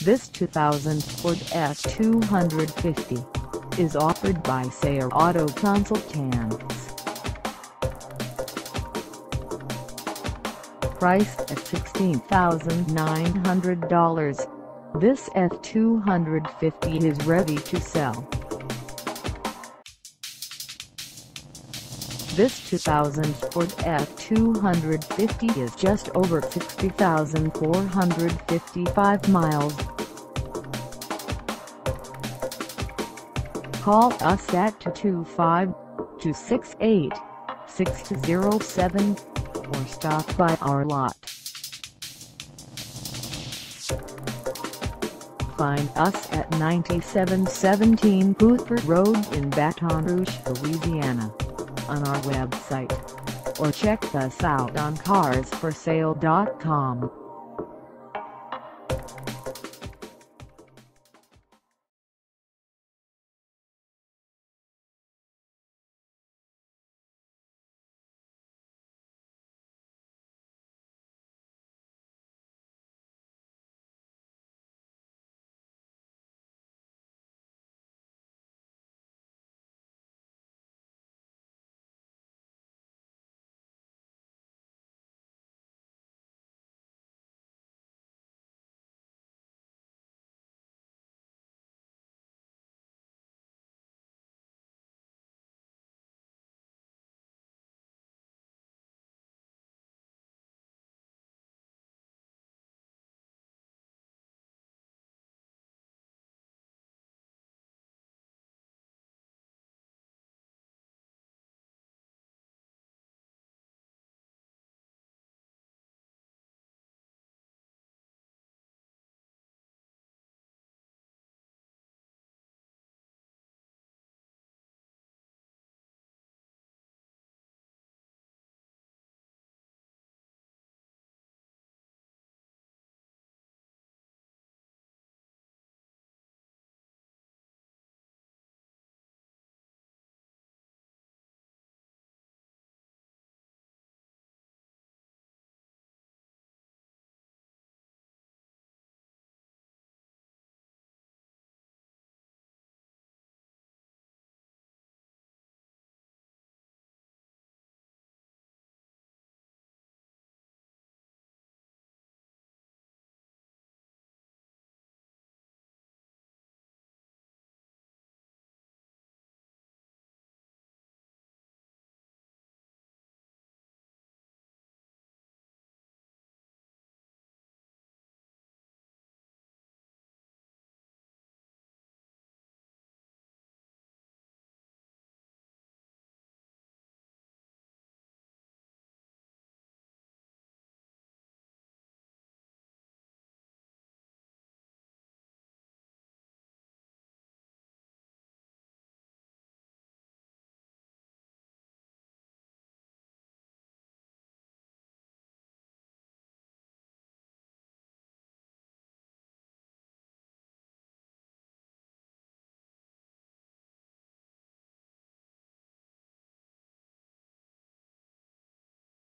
This 2000 Ford F250 is offered by SAIA Auto Consultants. Priced at $16,900, this F250 is ready to sell. This 2000 Ford F250 is just over 60,455 miles. Call us at 225-268-6207 or stop by our lot. Find us at 9717 Boothford Road in Baton Rouge, Louisiana, on our website, or check us out on carsforsale.com.